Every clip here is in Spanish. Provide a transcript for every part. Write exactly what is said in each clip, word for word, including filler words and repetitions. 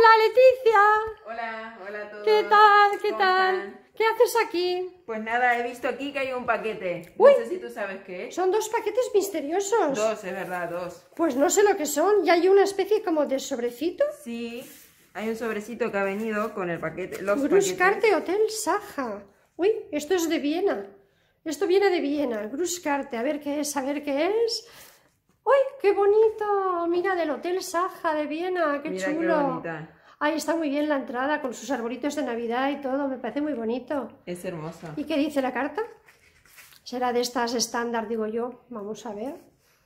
Hola, Leticia. Hola, hola a todos. ¿Qué tal? ¿Qué ¿Cómo tal? están? ¿Qué haces aquí? Pues nada, he visto aquí que hay un paquete. No Uy. sé si tú sabes qué es. Son dos paquetes misteriosos. Dos, es verdad, dos. Pues no sé lo que son. Y hay una especie como de sobrecito. Sí, hay un sobrecito que ha venido con el paquete. Los Gruskarte paquetes. Hotel Saja. Uy, esto es de Viena. Esto viene de Viena. Gruskarte. A ver qué es, a ver qué es. ¡Uy, qué bonito! Mira, del Hotel Saja de Viena. ¡Qué Mira chulo! qué bonita. Ahí está muy bien la entrada con sus arbolitos de Navidad y todo. Me parece muy bonito. Es hermosa. ¿Y qué dice la carta? Será de estas estándar, digo yo. Vamos a ver.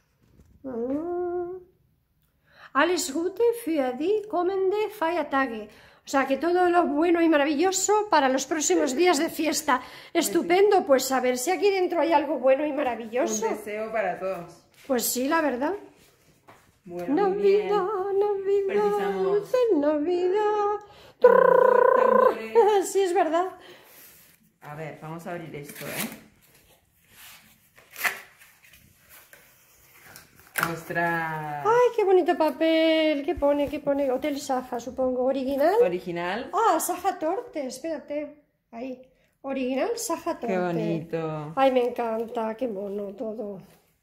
Mm. Alles Gute für die kommende Feiertage. O sea, que todo lo bueno y maravilloso para los próximos días de fiesta. Estupendo, pues a ver si aquí dentro hay algo bueno y maravilloso. Un deseo para todos. Pues sí, la verdad. Bueno, muy bien. Navidad, Navidad, Precisamos Navidad. tambores. Sí, es verdad. A ver, vamos a abrir esto, ¿eh? Ostras. Ay, qué bonito papel. ¿Qué pone? ¿Qué pone? Hotel Saja, supongo. ¿Original? Original. Ah, Saja Torte, espérate. Ahí. Original Saja Torte. Qué bonito. Ay, me encanta. Qué mono todo.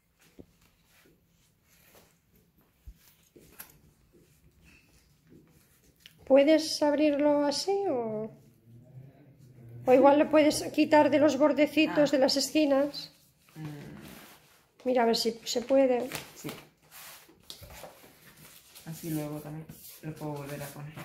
¿Puedes abrirlo así o...? O igual le puedes quitar de los bordecitos Ah. de las esquinas. Mira, a ver si se puede. Sí. Así luego también lo puedo volver a poner.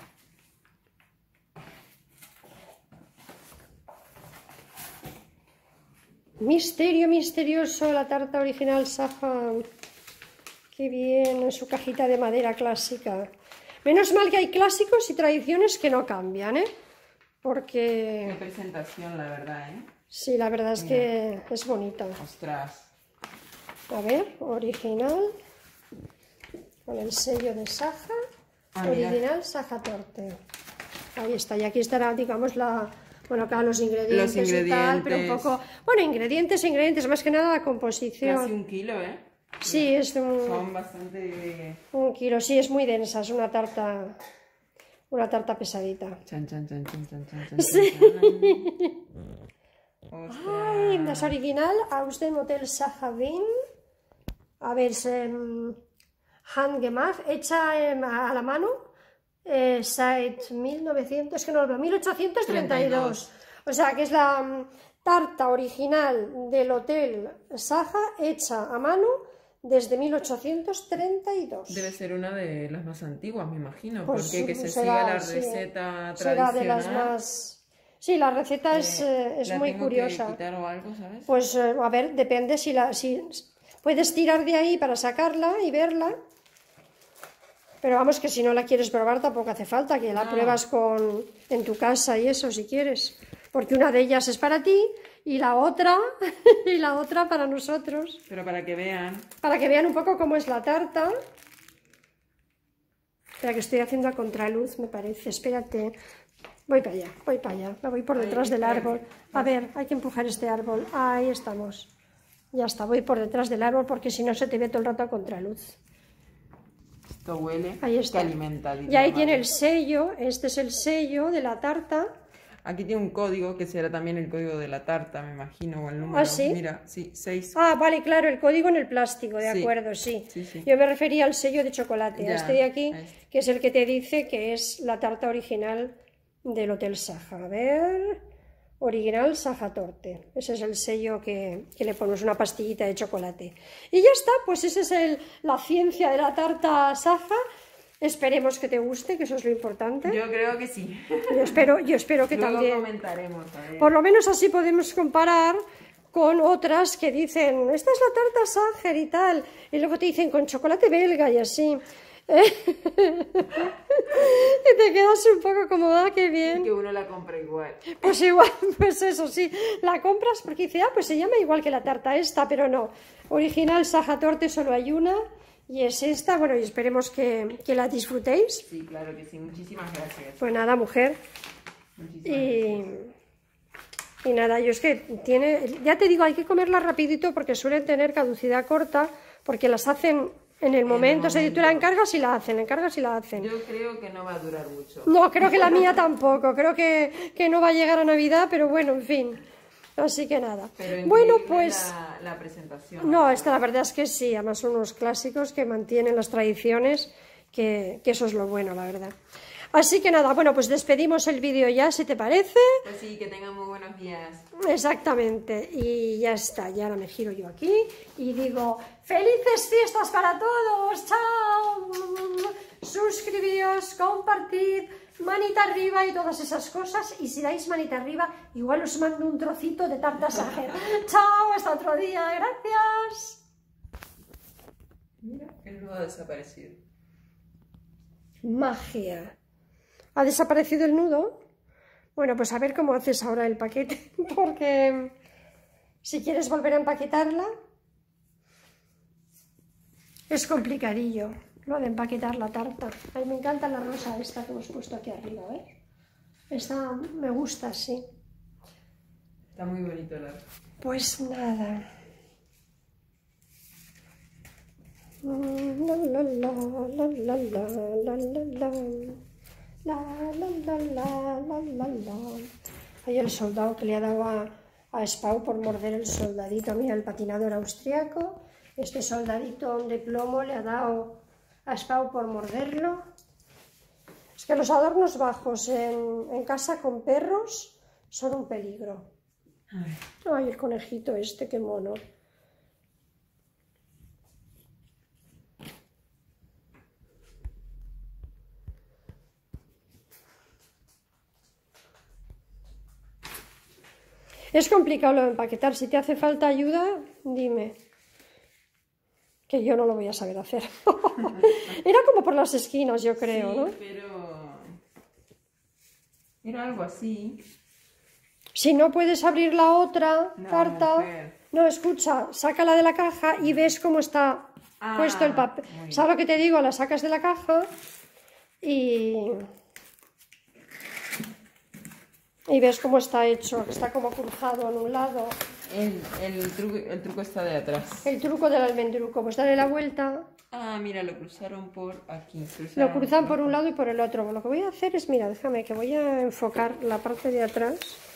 Misterio misterioso, la tarta original Saja. Qué bien, en su cajita de madera clásica. Menos mal que hay clásicos y tradiciones que no cambian, ¿eh? Qué Porque... presentación, la verdad, ¿eh? Sí, la verdad es que es bonita. Ostras. A ver, original. Con el sello de Saja. Ah, mira. Original Saja Torte. Ahí está, y aquí estará, digamos, la... Bueno, acá los ingredientes, Los y tal, pero un ingredientes. poco... Bueno, ingredientes, ingredientes, más que nada la composición. Casi un kilo, ¿eh? Sí, es un, Son bastante... un kilo, sí, es muy densa, es una tarta, una tarta pesadita. Chan, chan, chan, chan, chan, chan, chan, Sí. Ostras. Ay, das original aus dem Hotel Saja Wien. A ver, es um, handgemacht, hecha em, a la mano, eh, seit mil novecientos, es que no lo veo, mil ochocientos treinta y dos. O sea, que es la um, tarta original del Hotel Saja, hecha a mano desde mil ochocientos treinta y dos. Debe ser una de las más antiguas, me imagino, Pues porque que se será, siga la sí, receta será tradicional. de las más... Sí, la receta es, eh, es ¿La muy tengo curiosa. que quitar o algo, ¿sabes? Pues eh, a ver, depende si la... Si, puedes tirar de ahí para sacarla y verla. Pero vamos, que si no la quieres probar tampoco hace falta, que la No. pruebas con, en tu casa y eso si quieres. Porque una de ellas es para ti y la otra, y la otra para nosotros. Pero para que vean. Para que vean un poco cómo es la tarta. Espera, que estoy haciendo a contraluz, me parece. Espérate. Voy para allá, voy para allá. Me voy por Ay, detrás del espera, árbol. que- A ver, hay que empujar este árbol. Ahí estamos. Ya está, voy por detrás del árbol porque si no se te ve todo el rato a contraluz. Esto huele. Ahí está. Que alimenta. dice Y ahí la tiene madre. el sello. Este es el sello de la tarta. Aquí tiene un código que será también el código de la tarta, me imagino, o el número. ¿Ah, sí? Mira, sí, seis. Ah, vale, claro, el código en el plástico, de Sí, acuerdo, sí. sí, sí. Yo me refería al sello de chocolate, a Ya, este de aquí, a este. que es el que te dice que es la tarta original del Hotel Saja. A ver, original Saja Torte. Ese es el sello que, que le ponemos, una pastillita de chocolate. Y ya está, pues esa es el, la ciencia de la tarta Saja. Esperemos que te guste, que eso es lo importante. Yo creo que sí. Yo espero, yo espero que Luego también. comentaremos. A ver. Por lo menos así podemos comparar con otras que dicen, esta es la tarta Sacher y tal, y luego te dicen con chocolate belga y así. Y te quedas un poco como, ah, qué Y bien. que uno la compra igual. Pues igual, pues eso sí, la compras porque dice, ah, pues se llama igual que la tarta esta, pero no. Original Saja Torte solo hay una, y es esta, bueno, y esperemos que, que la disfrutéis. Sí, claro que sí. Muchísimas gracias. Pues nada, mujer. Muchísimas Y, y nada, yo es que tiene, ya te digo, hay que comerla rapidito porque suelen tener caducidad corta, porque las hacen En el momento, el si tú la encargas y la hacen, la encargas y la hacen. Yo creo que no va a durar mucho. No, creo que la mía tampoco, creo que, que no va a llegar a Navidad, pero bueno, en fin. Así que nada. Pero Bueno, pues... La, la presentación. No, esta la verdad es que sí, además son unos clásicos que mantienen las tradiciones, que, que eso es lo bueno, la verdad. Así que nada, bueno, pues despedimos el vídeo ya, si te parece. Pues sí, que tengan muy buenos días. Exactamente, y ya está, ya ahora me giro yo aquí y digo, ¡felices fiestas para todos! ¡Chao! Suscribíos, compartid, manita arriba y todas esas cosas, y si dais manita arriba, igual os mando un trocito de tarta Sacher. ¡Chao! Hasta otro día, gracias. Mira, el nudo ha desaparecido. Magia. ¿Ha desaparecido el nudo? Bueno, pues a ver cómo haces ahora el paquete, porque si quieres volver a empaquetarla, es complicadillo lo de empaquetar la tarta. A mí me encanta la rosa esta que hemos puesto aquí arriba, ¿eh? Esta me gusta, sí. Está muy bonito el arte. Pues nada. La la la la la la la la la. La, la, la, la, la, la, la. Hay el soldado que le ha dado a, a Spau por morder el soldadito. Mira, el patinador austriaco. Este soldadito de plomo le ha dado a Spau por morderlo. Es que los adornos bajos en, en casa con perros son un peligro. Ay, el conejito este, qué mono. Es complicado lo de empaquetar. Si te hace falta ayuda, dime. Que yo no lo voy a saber hacer. Era como por las esquinas, yo creo, sí, ¿no? pero... Era algo así. Si no puedes abrir la otra No, tarta... mujer. No, escucha, sácala de la caja y ves cómo está Ah, puesto el papel. muy bien. ¿Sabes lo que te digo? La sacas de la caja y... Y ves cómo está hecho, está como cruzado en un lado. El, el, truco, el truco está de atrás. El truco del almendruco, pues dale la vuelta. Ah, mira, lo cruzaron por aquí. Lo Cruzaron cruzan por un lado y por el otro. Lo que voy a hacer es, mira, déjame que voy a enfocar la parte de atrás.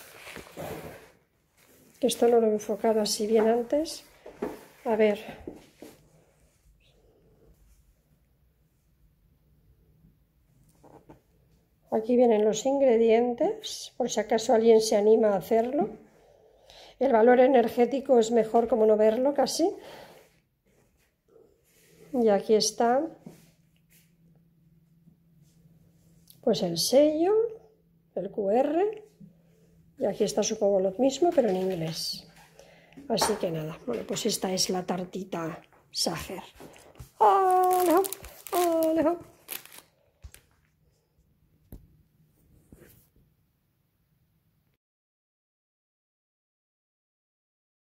Que esto no lo he enfocado así bien antes. A ver. Aquí vienen los ingredientes, por si acaso alguien se anima a hacerlo. El valor energético es mejor como no verlo casi. Y aquí está pues el sello, el cu erre, y aquí está supongo lo mismo pero en inglés. Así que nada, bueno, pues esta es la tartita Sacher. ¡Ale, hop! ¡Ale, hop!